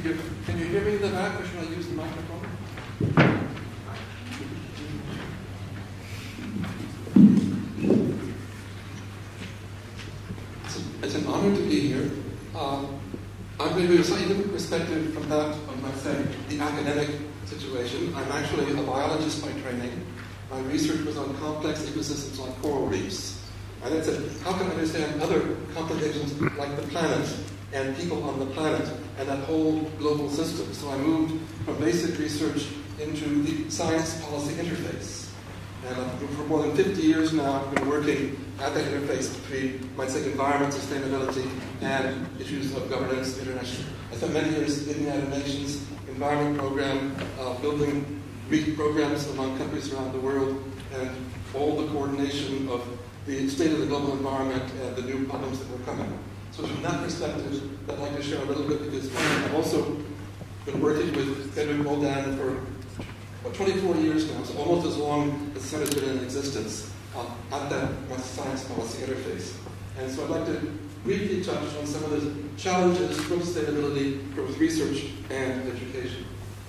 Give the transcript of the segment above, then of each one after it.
Can you hear me in the back, or should I use the microphone? It's an honor to be here. I'm going to give a slightly different perspective from that of, let's say, the academic situation. I'm actually a biologist by training. My research was on complex ecosystems like coral reefs. And then said, how can I understand other complications like the planet and people on the planet and that whole global system? So I moved from basic research into the science policy interface. And for more than 50 years now, I've been working at that interface between, might say, environment, sustainability, and issues of governance internationally. I spent many years in the United Nations Environment Program, building programs among countries around the world, and all the coordination of the state of the global environment and the new problems that were coming. So from that perspective, I'd like to share a little bit, because I've also been working with Frederic Roldan for 24 years now, so almost as long as the Center's been in existence at that science policy interface. And so I'd like to briefly touch on some of the challenges from sustainability, both research and education.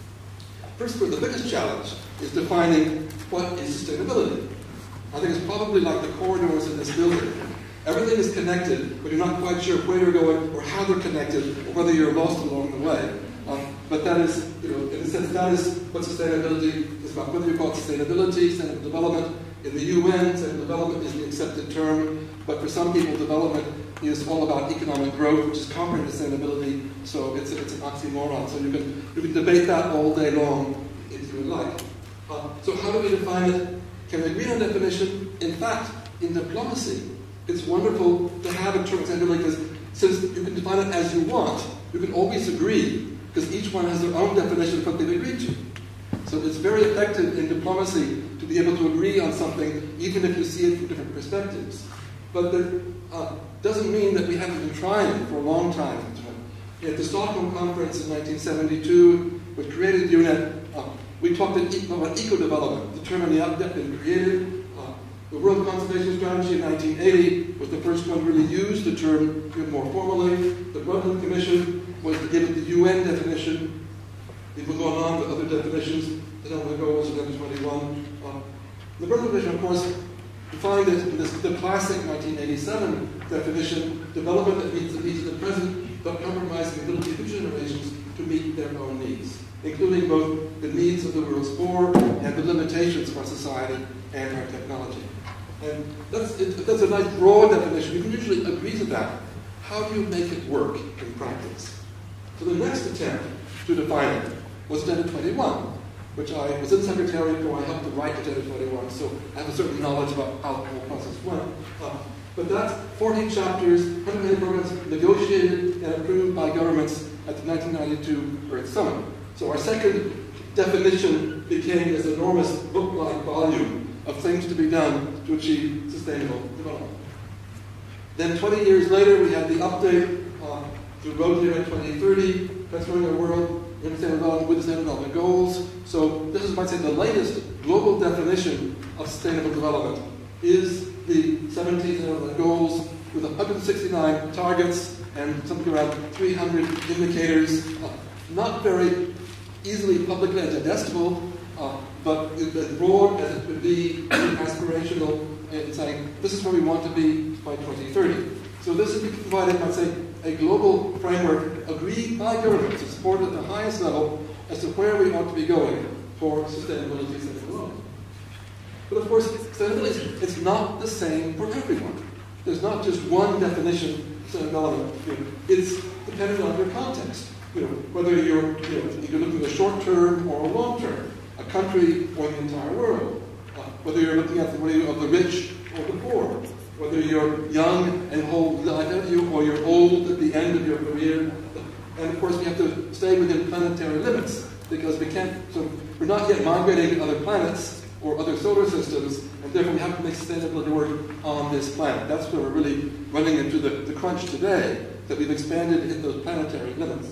First, the biggest challenge is defining what is sustainability. I think it's probably like the corridors in this building. Everything is connected, but you're not quite sure where you're going or how they're connected, or whether you're lost along the way. But that is, in a sense, that is what sustainability is about. Whether you call it sustainability, sustainable development. In the UN, sustainable development is the accepted term, but for some people, development is all about economic growth, which is conquering sustainability. So it's an oxymoron. So you can debate that all day long if you would like. So how do we define it? Can we agree on definition? In fact, in diplomacy, it's wonderful to have a term sustainability, because since you can define it as you want, you can always agree, because each one has their own definition of what they've agreed to. So it's very effective in diplomacy to be able to agree on something, even if you see it from different perspectives. But that doesn't mean that we haven't been trying for a long time. At the Stockholm Conference in 1972, which created UNEP, we talked about eco-development, the term in the had been created. The World Conservation Strategy in 1980 was the first one to really use the term more formally. The Brundtland Commission was to give it the UN definition. It was going on with other definitions, the Sustainable Goals of 21. The Brundtland Commission, of course, defined it in the classic 1987 definition: development that meets the needs of the present, but compromising the ability of future generations to meet their own needs, including both the needs of the world's poor and the limitations of our society and our technology. And that's a nice broad definition. You can usually agree to that. How do you make it work in practice? So the next attempt to define it was Agenda 21, which I was in Secretariat for. I helped to write Agenda 21, so I have a certain knowledge about how the whole process went. But that's 40 chapters, 180 programs negotiated and approved by governments at the 1992 Earth Summit. So our second definition became this enormous book-like volume of things to be done to achieve sustainable development. Then 20 years later, we had the update to Road to 2030, transforming our world in sustainable development with sustainable development goals. So this is, might say, the latest global definition of sustainable development is the 17 sustainable goals with 169 targets and something around 300 indicators. Not very easily publicly digestible, but as broad as it would be, aspirational in saying this is where we want to be by 2030. So this is provided, I'd say, a global framework agreed by governments to support at the highest level as to where we want to be going for sustainability and development. But of course, sustainability, it's not the same for everyone. There's not just one definition of sustainability. It's dependent on your context. Whether you're looking at the short term or a long term, a country or the entire world, whether you're looking at the way of the rich or the poor, whether you're young and whole life ahead of you or you're old at the end of your career. And of course, we have to stay within planetary limits, because we're not yet migrating to other planets or other solar systems, and therefore we have to make sustainability work on this planet. That's where we're really running into the crunch today, that we've expanded to hit those planetary limits.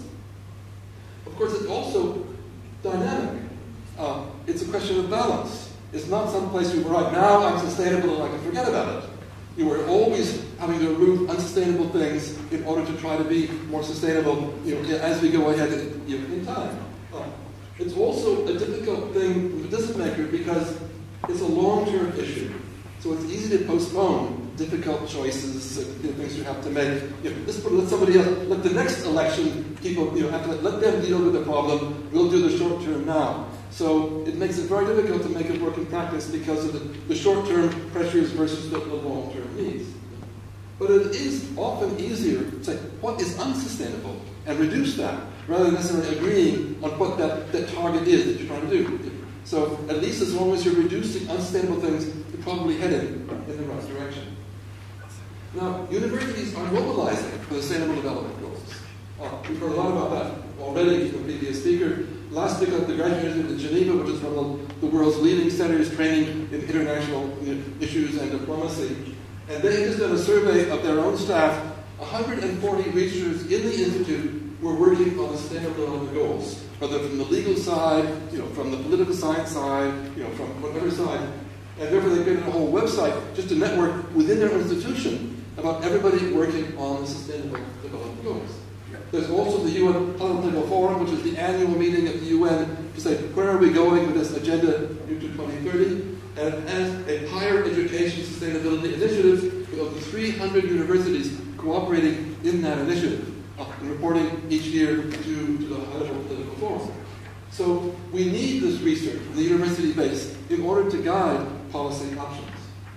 Of course, it's also dynamic. It's a question of balance. It's not some place where right now I'm sustainable and I can forget about it. We're always having to remove unsustainable things in order to try to be more sustainable as we go ahead in time. It's also a difficult thing for the decision maker because it's a long-term issue. So it's easy to postpone difficult choices and things you have to make. Let somebody else, let the next election people have to let them deal with the problem. We'll do the short term now. So it makes it very difficult to make it work in practice because of the short-term pressures versus the long-term needs. But it is often easier to say what is unsustainable and reduce that rather than necessarily agreeing on what that target is that you're trying to do. So at least as long as you're reducing unsustainable things, you're probably headed in the right direction. Now, universities are mobilizing for the Sustainable Development Goals. We've heard a lot about that already from the previous speaker. Last week at the Graduate Institute in Geneva, which is one of the world's leading centers training in international issues and diplomacy, and they had just done a survey of their own staff. 140 researchers in the institute were working on the Sustainable Development Goals, whether from the legal side, from the political science side, from whatever side. And therefore they created a whole website just to network within their institution about everybody working on the Sustainable Development Goals. There's also the UN Political Forum, which is the annual meeting of the UN to say, where are we going with this agenda to 2030? And it has a higher education sustainability initiative with over 300 universities cooperating in that initiative and reporting each year to the high-level political forum. So we need this research from the university base in order to guide policy options.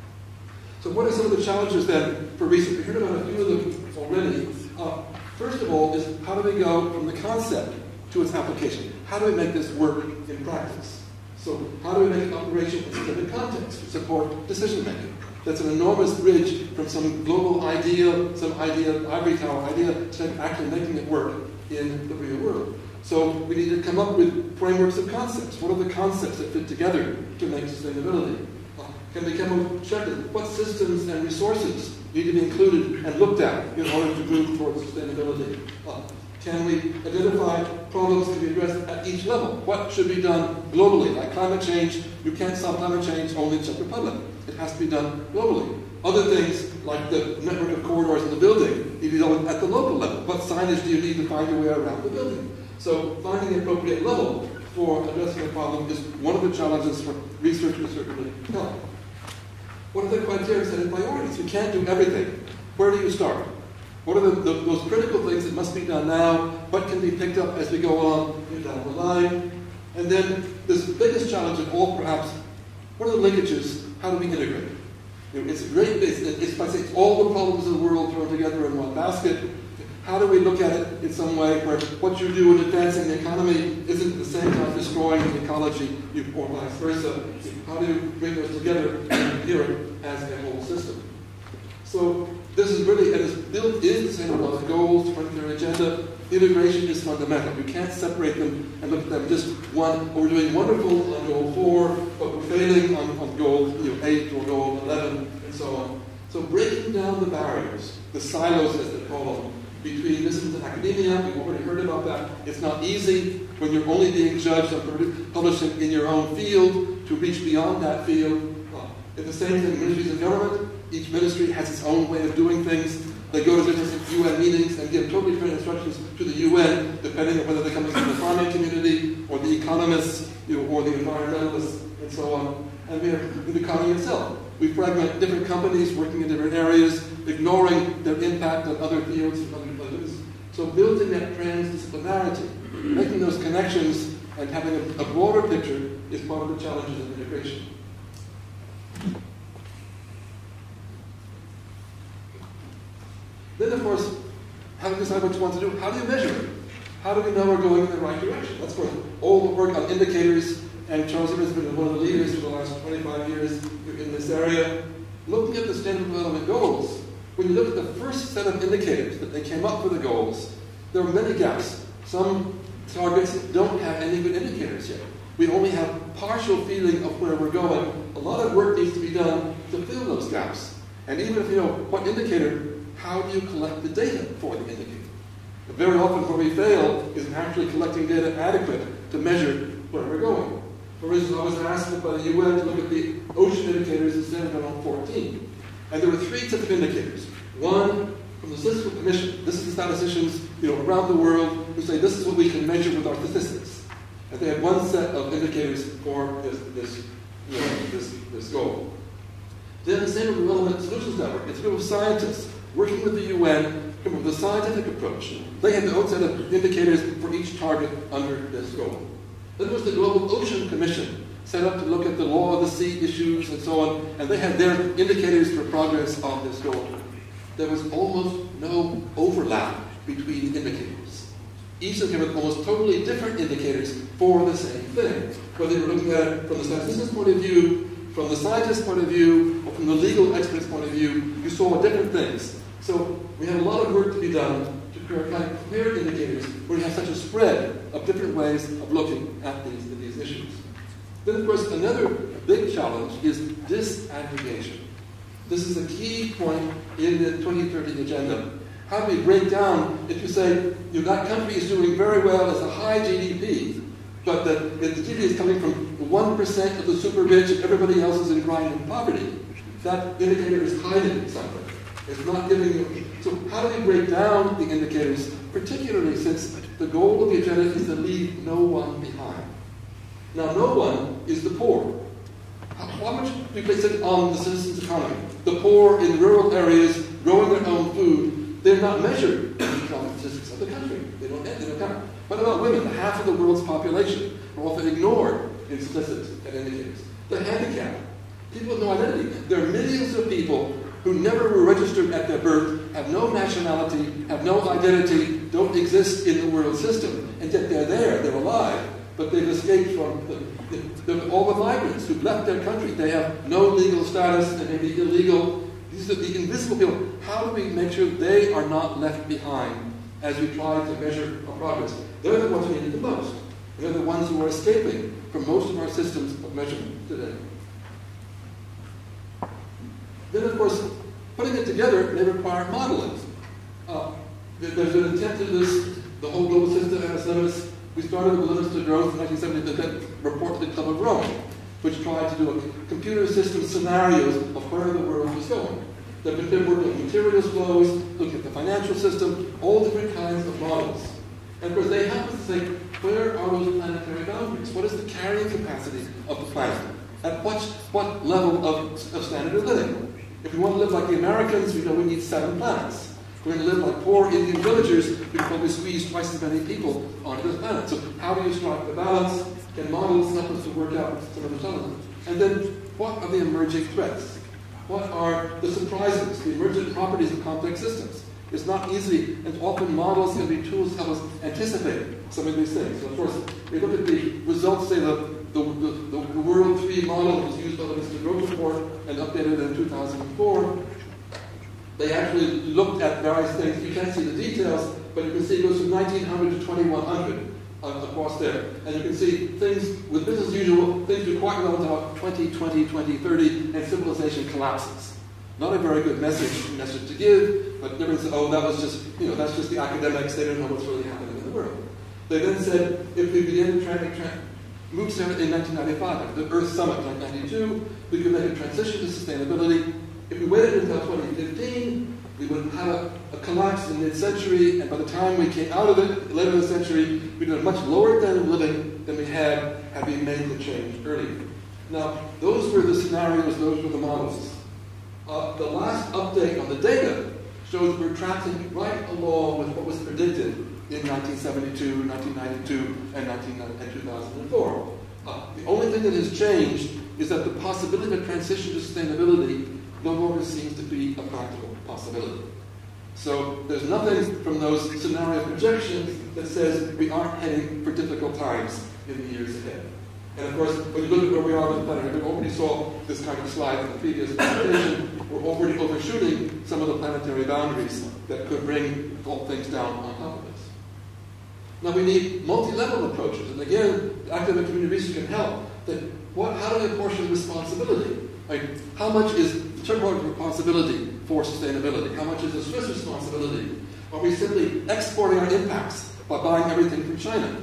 So what are some of the challenges then for research? We heard about a few of them already. First of all is how do we go from the concept to its application? How do we make this work in practice? So how do we make it operational in a specific context to support decision making? That's an enormous bridge from some global idea, some idea, ivory tower idea, to actually making it work in the real world. So we need to come up with frameworks of concepts. What are the concepts that fit together to make sustainability? Can we come up with checklists? What systems and resources need to be included and looked at in order to move towards sustainability? Can we identify problems to be addressed at each level? What should be done globally? Like climate change, you can't solve climate change only in Czech Republic. It has to be done globally. Other things, like the network of corridors in the building, need to be done at the local level. What signage do you need to find your way around the building? So finding the appropriate level for addressing a problem is one of the challenges for research to certainly help. What are the criteria setting priorities? You can't do everything. Where do you start? What are those critical things that must be done now? What can be picked up as we go on down the line? And then this biggest challenge of all, perhaps, what are the linkages? How do we integrate? It's a great business. It's all the problems of the world thrown together in one basket. How do we look at it in some way where what you do in advancing the economy isn't at the same time destroying the ecology, or vice versa? How do you bring those together and hear it as a whole system? So this is really, and it's built in the Sustainable Development Goals, 2030 Agenda. Integration is fundamental. You can't separate them and look at them just one. We're doing wonderful on Goal 4, but we're failing on Goal 8 or Goal 11, and so on. So breaking down the barriers, the silos as they call them, between disciplines and academia, we've already heard about that. It's not easy when you're only being judged on publishing in your own field to reach beyond that field. It's the same thing in ministries and government. Each ministry has its own way of doing things. They go to different UN meetings and give totally different instructions to the UN, depending on whether they're coming from the farming community, or the economists, or the environmentalists, and so on. And we have the economy itself. We fragment different companies working in different areas, ignoring their impact on other fields and other others. So building that transdisciplinarity, making those connections, and having a broader picture is part of the challenges of integration. Then, of course, having decided what you want to do, how do you measure it? How do we know we're going in the right direction? That's where all the work on indicators, and Charles Evans has been one of the leaders for the last 25 years in this area. Looking at the Sustainable Development Goals, when you look at the first set of indicators that they came up for the goals, there are many gaps. Some targets don't have any good indicators yet. We only have partial feeling of where we're going. A lot of work needs to be done to fill those gaps. And even if you know what indicator, how do you collect the data for the indicator? Very often where we fail is in actually collecting data adequate to measure where we're going. For instance, I was asked by the UN to look at the ocean indicators instead of on 14. And there were 3 types of indicators. One from the Statistical Commission. This is the statisticians, around the world who say this is what we can measure with our statistics. And they have one set of indicators for this goal. Then the same with the Relevant Solutions Network. It's a group of scientists working with the UN, come up with a scientific approach. They have their own set of indicators for each target under this goal. Then there was the Global Ocean Commission, set up to look at the law of the sea issues and so on, and they had their indicators for progress on this goal. There was almost no overlap between indicators. Each of them came with almost totally different indicators for the same thing. Whether you were looking at it from the statistician's point of view, from the scientist's point of view, or from the legal expert's point of view, you saw different things. So we have a lot of work to be done to compare indicators where you have such a spread of different ways of looking at these issues. Then, of course, another big challenge is disaggregation. This is a key point in the 2030 agenda. How do we break down, if you say, that country is doing very well, it's a high GDP, but the GDP is coming from 1% of the super rich and everybody else is in grinding poverty. That indicator is hiding something. It's not giving you... So how do we break down the indicators, particularly since the goal of the agenda is to leave no one behind? Now, no one is the poor. How much do we place it on the citizens' economy? The poor in rural areas growing their own food, they're not measured in the economic statistics of the country. They don't count. What about women? Half of the world's population are often ignored in statistics and indicators. The handicapped, people with no identity. There are millions of people who never were registered at their birth, have no nationality, have no identity, don't exist in the world system, and yet they're there, they're alive, but they've escaped from all the migrants who've left their country. They have no legal status, they may be illegal. These are the invisible people. How do we make sure they are not left behind as we try to measure our progress? They're the ones who need it the most. They're the ones who are escaping from most of our systems of measurement today. Then, of course, putting it together may require modeling. There's an intent to this, the whole global system has limits. We started with limits to growth in 1970, the report to the Club of Rome, which tried to do a computer system scenarios of where the world was going. They've been working on materials flows, looking at the financial system, all different kinds of models. And of course, they have to think, where are those planetary boundaries? What is the carrying capacity of the planet? At what level of standard of living? If we want to live like the Americans, we know we need 7 planets. If we're going to live like poor Indian villagers, we can probably squeeze twice as many people onto this planet. So how do you strike the balance? Can models help us to work out some of the challenges? And then, what are the emerging threats? What are the surprises, the emergent properties of complex systems? It's not easy, and often models can be tools to help us anticipate some of these things. So of course, we look at the results, say the World 3 model that was used by the Mr. Growth Report and updated in 2004. They actually looked at various things. You can't see the details, but you can see it goes from 1900 to 2100 across there. And you can see things with business as usual, things do quite well until 2020, 2030, and civilization collapses. Not a very good message to give, but everyone said, oh, that was just, that's just the academics, they don't know what's really happening in the world. They then said, if we begin move in 1995, after the Earth Summit in 1992, we could make a transition to sustainability. If we waited until 2015, we would have a collapse in mid-century, and by the time we came out of it, later in the century, we'd have a much lower standard of living than we had we made the change earlier. Now, those were the scenarios, those were the models. The last update on the data shows we're tracking right along with what was predicted in 1972, 1992, and 2004. The only thing that has changed is that the possibility of transition to sustainability no longer seems to be a practical possibility. So there's nothing from those scenario projections that says we aren't heading for difficult times in the years ahead. And of course, when you look at where we are on the planet, we already saw this kind of slide in the previous presentation. We're already overshooting some of the planetary boundaries that could bring all things down on top of us. Now we need multi-level approaches, and again, academic community research can help. How do we apportion responsibility? How much is the Turbo responsibility for sustainability? How much is the Swiss responsibility? Are we simply exporting our impacts by buying everything from China.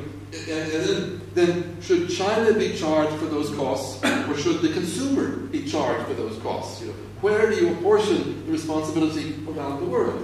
And then should China be charged for those costs, or should the consumer be charged for those costs? Where do you apportion the responsibility around the world?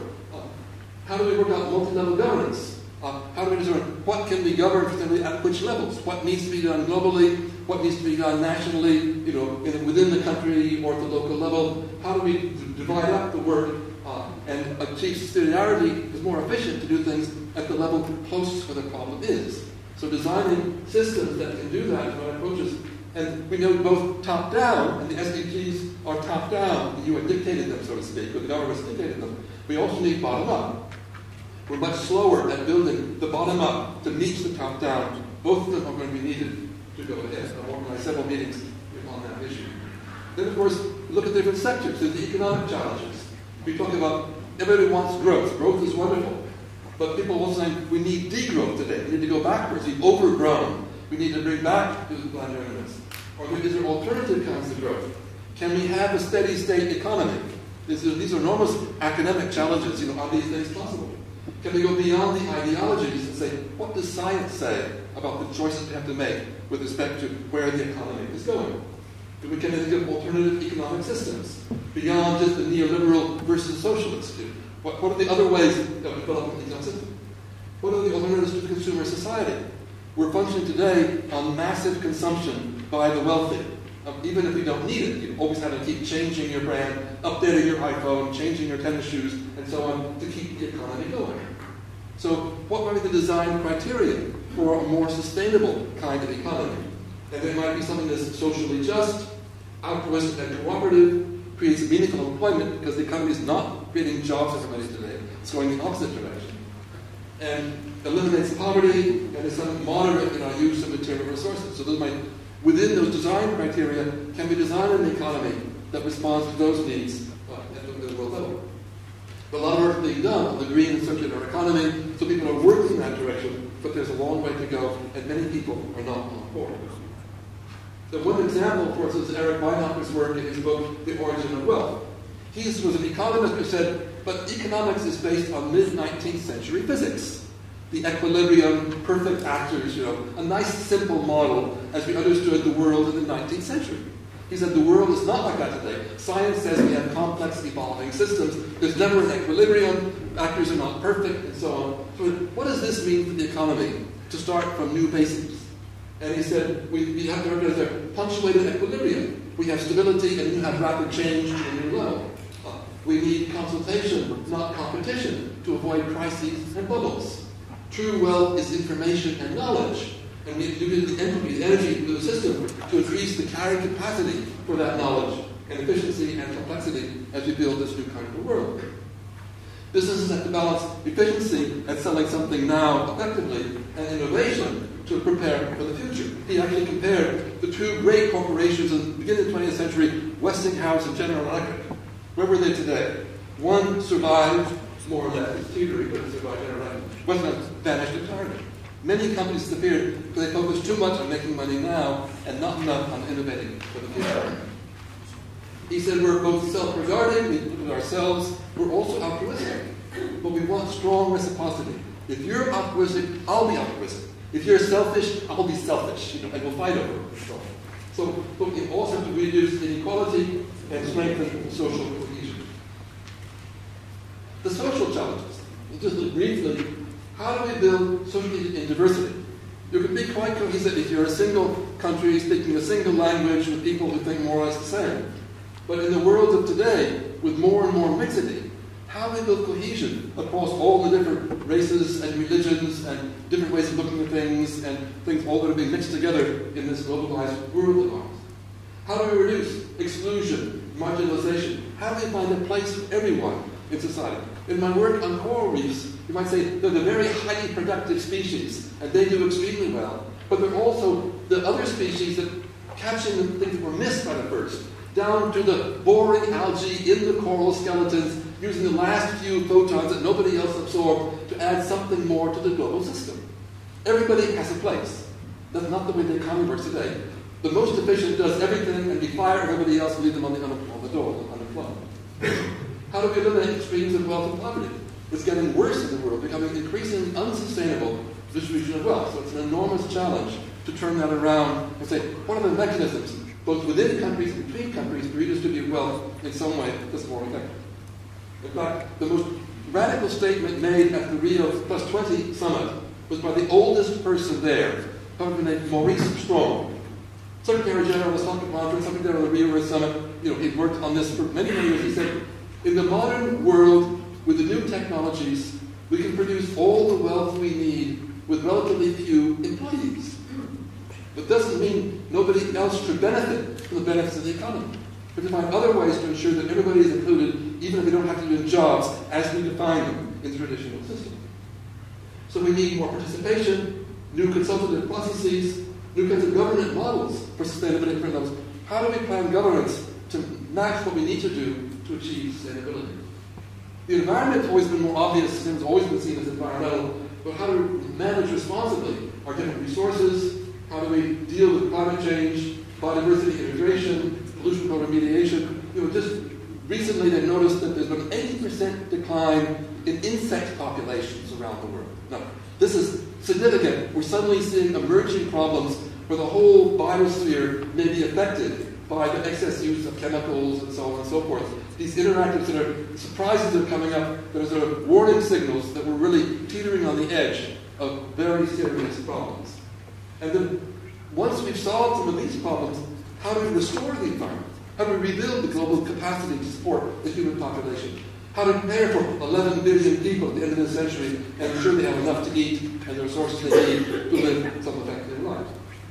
How do we work out multi-level governance? How do we determine what can be governed at which levels? What needs to be done globally? What needs to be done nationally? Within the country or at the local level? How do we divide up the work and achieve subsidiarity? Is more efficient to do things at the level closest where the problem is. So designing systems that can do that are approaches. And we know both top-down, and the SDGs are top-down. The UN dictated them, so to speak, or the governments dictated them. We also need bottom-up. We're much slower at building the bottom-up to meet the top-down. Both of them are going to be needed to go ahead. I've organized several meetings on that issue. Then, of course, look at different sectors. There's the economic challenges. We talk about everybody wants growth. Growth is wonderful. But people will say we need degrowth today. We need to go backwards. We've overgrown. We need to bring back to the planned earnings. Or is there alternative kinds of growth? Can we have a steady state economy? These are enormous academic challenges. Are these things possible? Can we go beyond the ideologies and say, what does science say about the choices we have to make with respect to where the economy is going? Can we think of alternative economic systems beyond just the neoliberal versus socialist? What are the other ways of developing the economic system? What are the alternatives to consumer society? We're functioning today on massive consumption by the wealthy. Even if you don't need it, you always have to keep changing your brand, updating your iPhone, changing your tennis shoes, and so on to keep the economy going. So what might be the design criteria for a more sustainable kind of economy? And there might be something that's socially just, altruistic and cooperative, creates meaningful employment because the economy is not creating jobs for everybody today. It's going the opposite direction. And eliminates poverty and is some moderate in our use of material resources. So within those design criteria, can we design an economy that responds to those needs at the world level? But a lot of work is being done on the green and circular economy, so people are working in that direction, but there's a long way to go, and many people are not on board. So one example, of course, is Eric Weinhoffer's work in his book, The Origin of Wealth. He was an economist who said, but economics is based on mid-19th century physics. The equilibrium, perfect actors, a nice simple model as we understood the world in the 19th century. He said the world is not like that today. Science says we have complex evolving systems. There's never an equilibrium, actors are not perfect, and so on. So what does this mean for the economy to start from new basics? And he said we have to recognize a punctuated equilibrium. We have stability and you have rapid change to a new level. We need consultation, not competition, to avoid crises and bubbles. True wealth is information and knowledge. And we use the energy of the system to increase the carrying capacity for that knowledge and efficiency and complexity as we build this new kind of world. Businesses have to balance efficiency and selling something now effectively and innovation to prepare for the future. He actually compared the two great corporations in the beginning of the 20th century, Westinghouse and General Electric. Where were they today? One survived, more or less, it's teetering, but it survived General Electric. Westinghouse vanished entirely. Many companies disappeared because they focused too much on making money now and not enough on innovating for the future. He said we're both self-regarding, we look at ourselves, we're also altruistic, but we want strong reciprocity. If you're altruistic, I'll be altruistic. If you're selfish, I'll be selfish, and we'll fight over it. So we also have to reduce inequality and strengthen social cohesion. The social challenges, just briefly, how do we build social cohesion in diversity? You can be quite cohesive if you're a single country speaking a single language with people who think more or less the same. But in the world of today, with more and more mixity, how do we build cohesion across all the different races and religions and different ways of looking at things and things all that are being mixed together in this globalized world of ours? How do we reduce exclusion, marginalization? How do we find a place for everyone in society? In my work on coral reefs, you might say they're the very highly productive species, and they do extremely well. But they're also the other species that catching the things that were missed by the first, down to the boring algae in the coral skeletons, using the last few photons that nobody else absorbed to add something more to the global system. Everybody has a place. That's not the way the economy works today. The most efficient does everything, and we fire everybody else and leave them on the door, unemployed. How do we eliminate extremes of wealth and poverty? It's getting worse in the world, becoming increasingly unsustainable distribution of wealth. So it's an enormous challenge to turn that around and say, what are the mechanisms, both within countries and between countries, to redistribute wealth in some way that's more effective? In fact, the most radical statement made at the Rio Plus 20 summit was by the oldest person there, a man named Maurice Strong. Secretary General of the Stockholm Conference, Secretary of the Rio Earth Summit, he'd worked on this for many, many years. He said, in the modern world, with the new technologies, we can produce all the wealth we need with relatively few employees. That doesn't mean nobody else should benefit from the benefits of the economy. But to find other ways to ensure that everybody is included, even if they don't have to do jobs as we define them in the traditional system. So we need more participation, new consultative processes, new kinds of government models for sustainability for those. How do we plan governance to match what we need to do to achieve sustainability? The environment's always been more obvious, and it's always been seen as environmental, but how do we manage responsibly our different resources? How do we deal with climate change, biodiversity integration, pollution control remediation? Just recently they noticed that there's been an 80% decline in insect populations around the world. Now, this is significant. We're suddenly seeing emerging problems where the whole biosphere may be affected by the excess use of chemicals and so on and so forth. These interactive sort of surprises are coming up that are sort of warning signals that we're really teetering on the edge of very serious problems. And then once we've solved some of these problems, how do we restore the environment? How do we rebuild the global capacity to support the human population? How to prepare for 11 billion people at the end of this century and ensure they have enough to eat and the resources they need to live some effective life?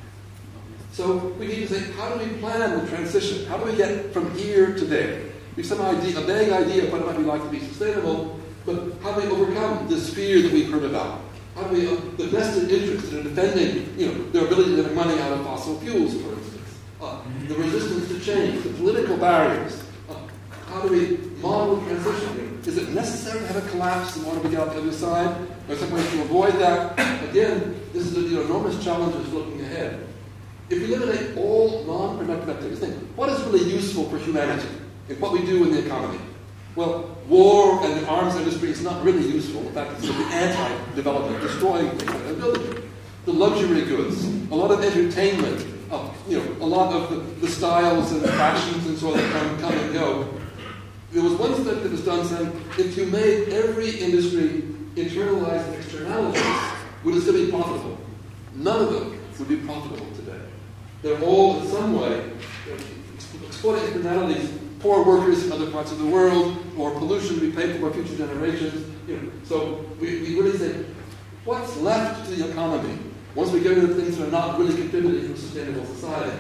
So we need to say, how do we plan the transition? How do we get from here to there? We have some idea, a vague idea of what it might be like to be sustainable, but how do we overcome this fear that we've heard about? How do we, the vested interest in defending, their ability to make money out of fossil fuels, for instance, the resistance to change, the political barriers. How do we model transition? Is it necessary to have a collapse in order to get out the other side? Are there some ways to avoid that? Again, this is the enormous challenges looking ahead. If we eliminate all non-productive activities, think, what is really useful for humanity in what we do in the economy? Well, war and the arms industry is not really useful. In fact, it's really anti-development, destroying things like ability. The luxury goods, a lot of entertainment, a lot of the styles and the fashions and so on that come and go. There was one study that was done saying, if you made every industry internalize externalities, would it still be profitable? None of them would be profitable today. They're all in some way exploiting externalities, poor workers in other parts of the world, more pollution we pay for our future generations. So we really say, what's left to the economy once we get into things that are not really contributing to a sustainable society?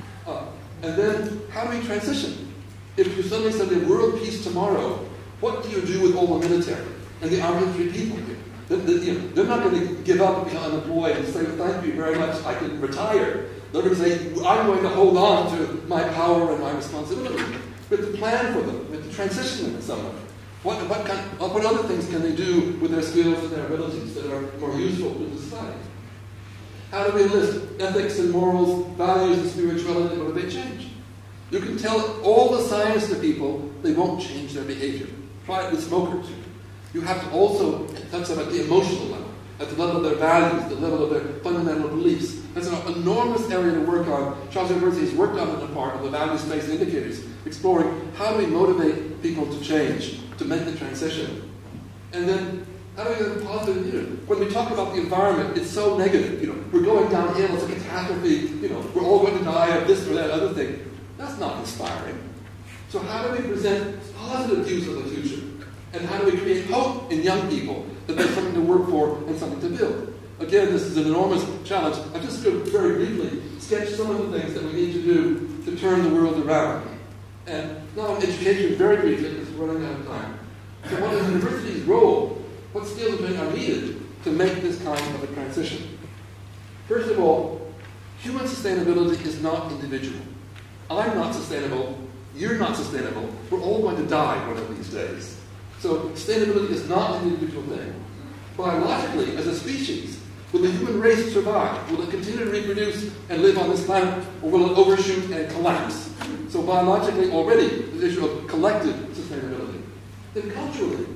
And then, how do we transition? If you suddenly say world peace tomorrow, what do you do with all the military and the armed infantry people? They're not going to give up and be unemployed and say, thank you very much, I can retire. They're going to say, I'm going to hold on to my power and my responsibility. We have to plan for them. We have to transition them in some way. What other things can they do with their skills and their abilities that are more useful to the society? How do we enlist ethics and morals, values and spirituality? What do they change? You can tell all the science to people, they won't change their behavior. Try it with smokers. You have to also touch them at the emotional level, at the level of their values, the level of their fundamental beliefs. That's an enormous area to work on. Charles University has worked on it in part of the values-based indicators, exploring how do we motivate people to change, to make the transition. And then, how do we get a positive, when we talk about the environment, it's so negative. We're going downhill, it's a catastrophe, we're all going to die of this or that other thing. That's not inspiring. So how do we present positive views of the future? And how do we create hope in young people that there's something to work for and something to build? Again, this is an enormous challenge. I'm just going to very briefly sketch some of the things that we need to do to turn the world around. And now on education, very briefly, because we're running out of time. So what is the university's role? What skills are needed to make this kind of a transition? First of all, human sustainability is not individual. I'm not sustainable, you're not sustainable, we're all going to die one of these days. So sustainability is not an individual thing. Biologically, as a species, will the human race survive? Will it continue to reproduce and live on this planet, or will it overshoot and collapse? So biologically already, the issue of collective sustainability. Then culturally,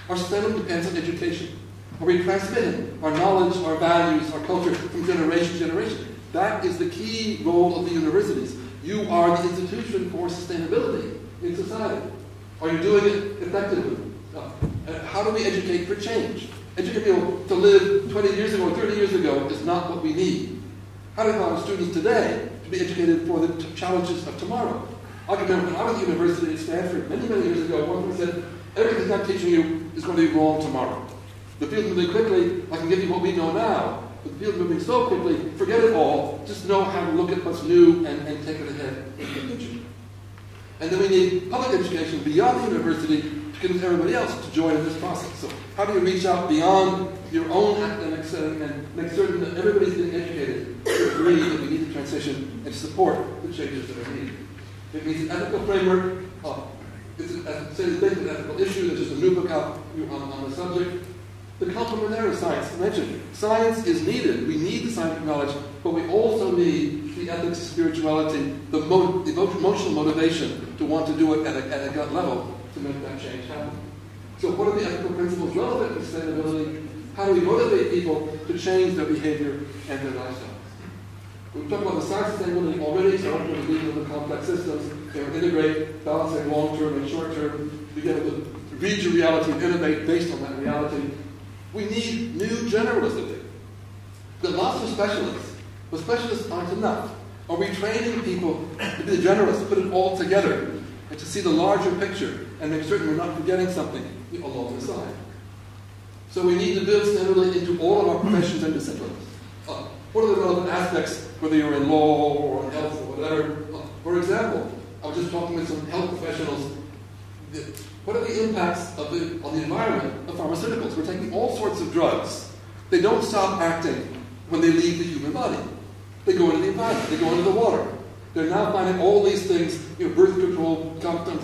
Our sustainability depends on education. Are we transmitting our knowledge, our values, our culture from generation to generation? That is the key role of the universities. You are the institution for sustainability in society. Are you doing it effectively? How do we educate for change? Educating people to live 20 years ago or 30 years ago is not what we need. How do we allow students today to be educated for the challenges of tomorrow? I can remember when I was at the university at Stanford many, many years ago, one person said, everything I'm teaching you is going to be wrong tomorrow. The field's moving quickly, I can give you what we know now. But the field's moving so quickly, forget it all, just know how to look at what's new and take it ahead in the future. And then we need public education beyond the university to convince everybody else to join in this process. So how do you reach out beyond your own academic setting and make certain that everybody's getting educated to agree that we need to transition and support the changes that are needed? It means an ethical framework. It's basically an ethical issue. There's just a new book out on the subject. The complementarity of science. I mentioned science is needed. We need the scientific knowledge, but we also need the ethics, spirituality, the emotional motivation to want to do it at a gut level to make that change happen. So what are the ethical principles relevant to sustainability? How do we motivate people to change their behavior and their lifestyles? We've talked about the science of sustainability already, so I'm going to leave the complex systems. They will integrate, balancing long-term and short-term. Be able to read your reality and innovate based on that reality. We need new generalists. There are lots of specialists, but specialists aren't enough. Are we training people to be the generalists, put it all together, and to see the larger picture, and make certain we're not forgetting something along the side? So we need to build sustainability into all of our professions and disciplines. What are the relevant aspects, whether you're in law or in health or whatever? For example, I was just talking with some health professionals. What are the impacts on the environment of pharmaceuticals? We're taking all sorts of drugs. They don't stop acting when they leave the human body. They go into the environment. They go into the water. They're now finding all these things, birth control,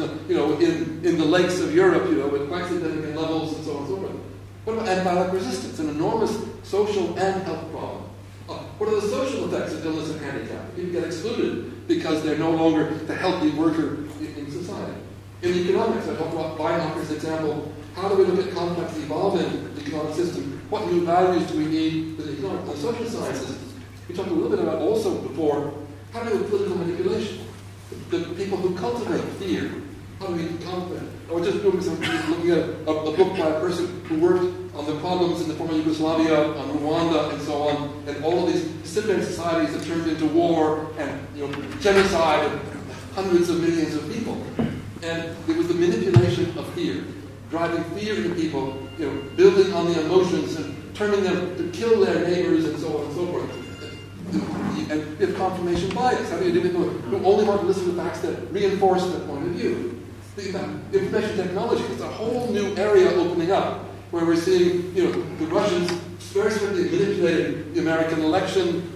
in the lakes of Europe, with quite significant levels and so on and so forth. What about antibiotic resistance, an enormous social and health problem? What are the social effects of illness and handicap? People get excluded because they're no longer the healthy worker in society. In economics, I talked about Weinhoffer's example. How do we look at complex, evolving economic system? What new values do we need for the economic and social sciences? We talked a little bit about also before, how do we do political manipulation? The people who cultivate fear. How do we cultivate? I was just looking at a book by a person who worked on the problems in the former Yugoslavia, on Rwanda, and so on, and all of these dissident societies that turned into war and genocide of hundreds of millions of people. And it was the manipulation of fear, driving fear into people, building on the emotions and turning them to kill their neighbors and so on and so forth. And we have confirmation bias. How do you do people who only want to listen to facts that reinforce their point of view? Think about information technology. It's a whole new area opening up where we're seeing, the Russians very swiftly manipulating the American election.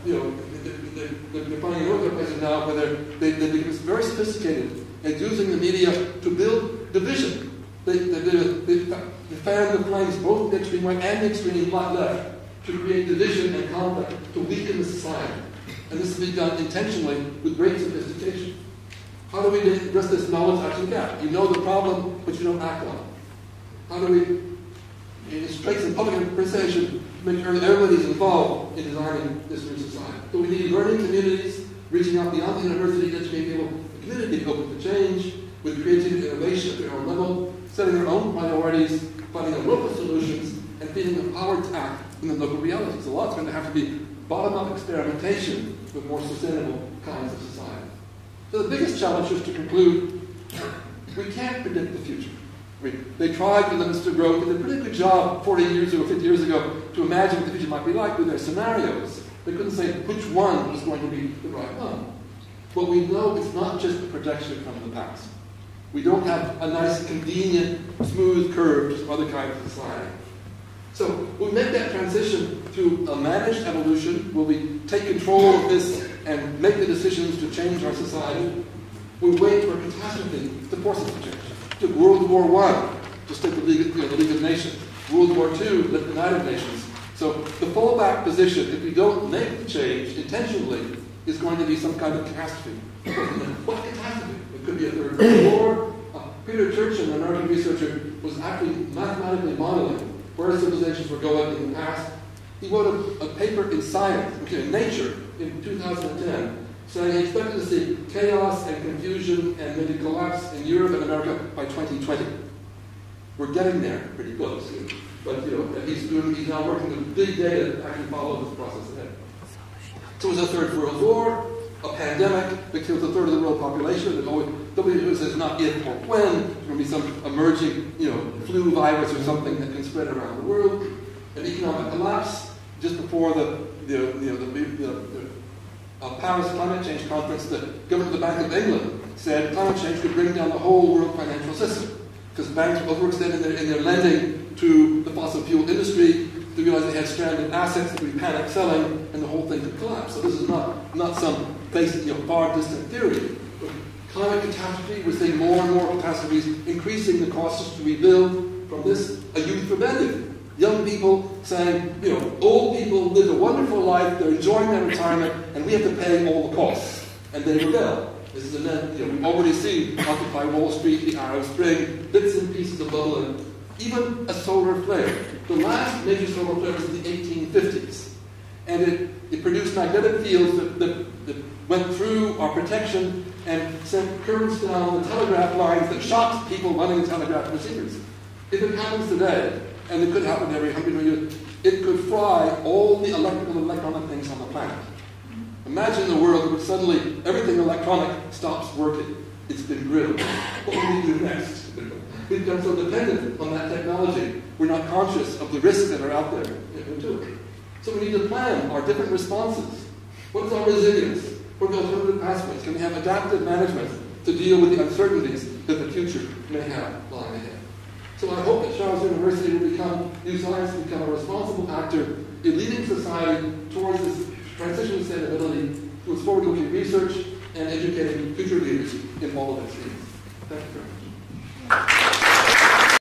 They're finding other places now where they become very sophisticated at using the media to build division. They fan the flames, both the extreme right and the extreme left, to create division and conflict, to weaken the society. And this has been done intentionally with great sophistication. How do we address this knowledge action gap? You know the problem, but you don't act on it. How do we strengthen public conversation to make sure that everybody's involved in designing this new society? So we need learning communities, reaching out beyond the university, educating people, the community open to change, with creativity and innovation at their own level, setting their own priorities, finding the local solutions, and feeling empowered to act in the local realities. A lot's going to have to be bottom-up experimentation with more sustainable kinds of society. So the biggest challenge is to conclude, we can't predict the future. They tried to limit us to growth, and did a pretty good job 40 years ago, 50 years ago, to imagine what the future might be like with their scenarios. They couldn't say which one was going to be the right one. But we know it's not just a projection from the past. We don't have a nice, convenient, smooth curve to some other kind of society. So we make that transition through a managed evolution, where we take control of this and make the decisions to change our society. We wait for a catastrophe to force us to change. Took World War I, just take the League of Nations. World War II, the United Nations. So the fallback position, if we don't make the change intentionally, is going to be some kind of catastrophe. What catastrophe? It could be a third world war. Peter Turchin, an American researcher, was actually mathematically modeling where civilizations were going in the past. He wrote a paper in Science, in Nature, in 2010, saying he expected to see chaos and confusion and maybe collapse in Europe and America by 2020. We're getting there pretty close. But he's now working with big data to actually follow this process ahead. So it was a third world war, a pandemic that kills a third of the world population. WHO says not if or when. There's going to be some emerging, flu virus or something that can spread around the world. An economic collapse just before the Paris Climate Change Conference. The government of the Bank of England said climate change could bring down the whole world financial system because banks overextended in their lending to the fossil fuel industry. They realized they had stranded assets that would be panic selling, and the whole thing could collapse. So this is not some far distant theory. Climate catastrophe, we're seeing more and more catastrophes, increasing the costs to rebuild. From this, a youth rebellion. Young people saying, old people lived a wonderful life, they're enjoying their retirement, and we have to pay all the costs. And they rebel. This is we've already seen Occupy Wall Street, the Arab Spring, bits and pieces of bubbling. Even a solar flare. The last major solar flare was in the 1850s. And it produced magnetic fields that went through our protection and sent currents down the telegraph lines that shocked people running the telegraph receivers. If it happens today, and it could happen every 100 years, it could fry all the electrical and electronic things on the planet. Imagine a world where suddenly everything electronic stops working. It's been grilled. What will we do next? We've become so dependent on that technology, we're not conscious of the risks that are out there into it. So we need to plan our different responses. What is our resilience? What are the alternative pathways? Can we have adaptive management to deal with the uncertainties that the future may have lying ahead? So I hope that Charles University will use science to become a responsible actor in leading society towards this transition to sustainability, towards forward-looking research and educating future leaders in all of its fields. Thank you very much.